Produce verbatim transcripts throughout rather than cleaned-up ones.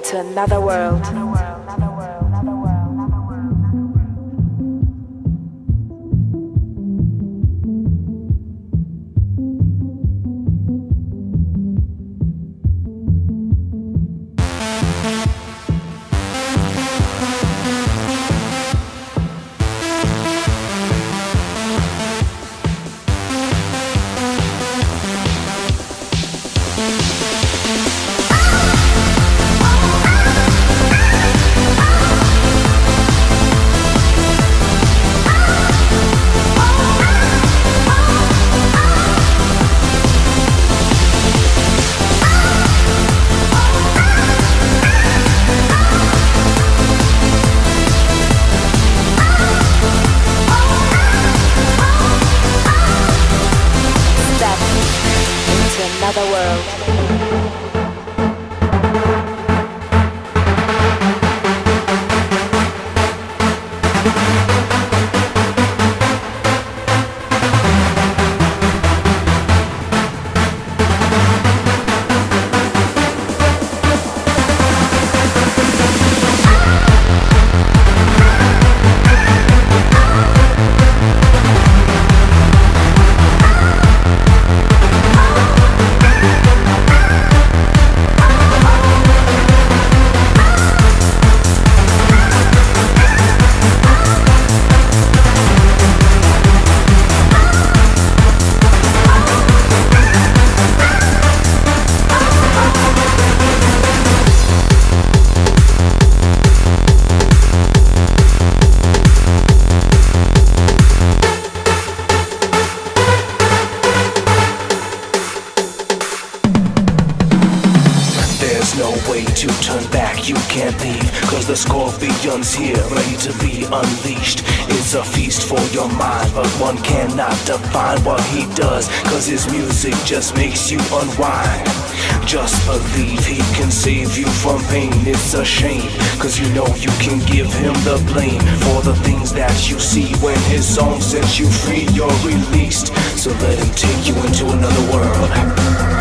into another world. Another world. No way to turn back, you can't leave, cause the scorpion's here, ready to be unleashed. It's a feast for your mind, but one cannot define what he does, cause his music just makes you unwind. Just believe he can save you from pain. It's a shame, cause you know you can give him the blame for the things that you see. When his song sets you free, you're released. So let him take you into another world.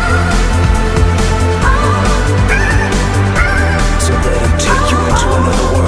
Take you into another world.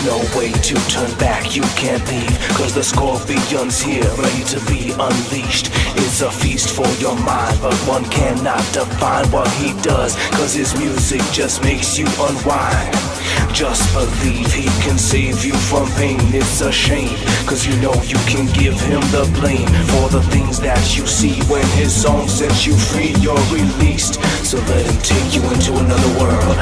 There's no way to turn back, you can't leave, cause the scorpion's here, ready to be unleashed. It's a feast for your mind, but one cannot define what he does, cause his music just makes you unwind. Just believe he can save you from pain. It's a shame, cause you know you can give him the blame for the things that you see. When his song sets you free, you're released. So let him take you into another world.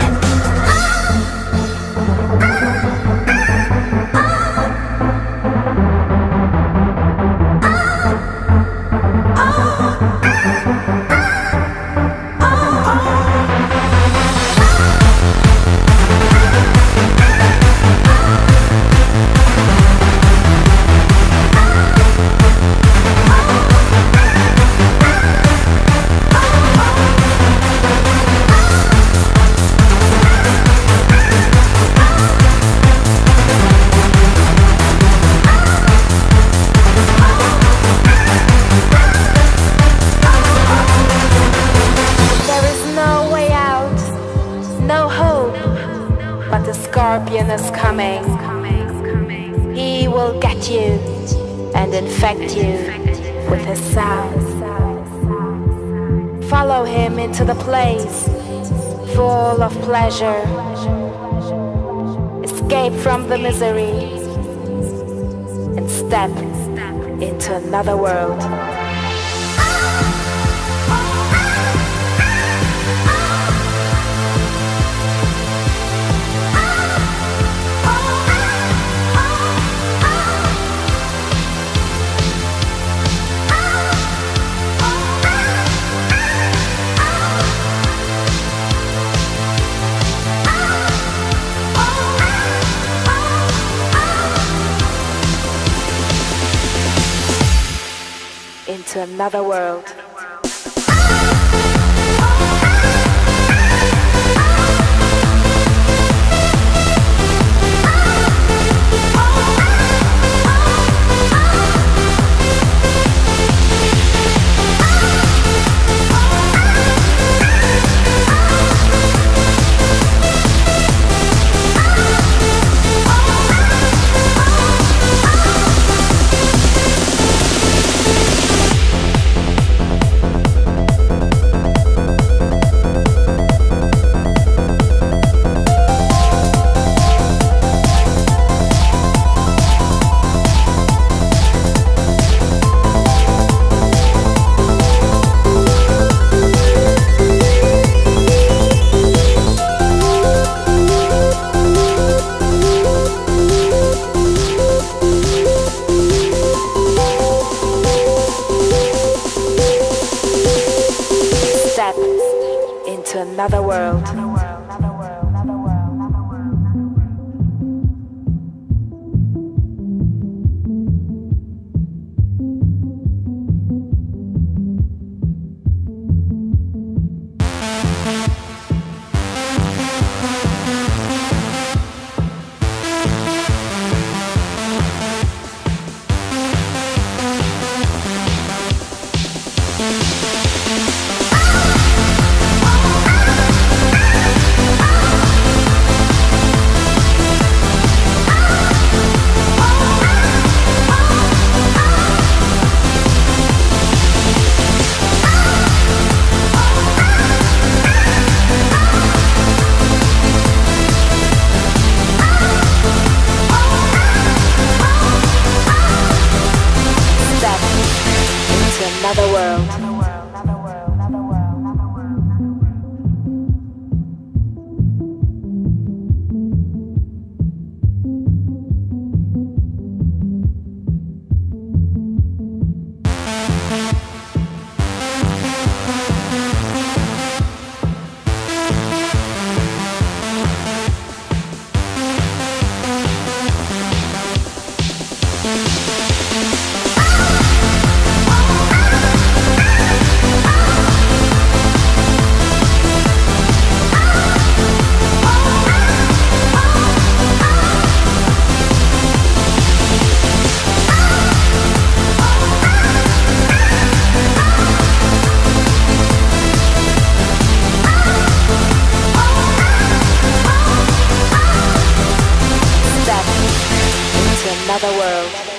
But the scorpion is coming. He will get you and infect you with his sound. Follow him into the place full of pleasure. Escape from the misery and step into another world. Into another world. another world.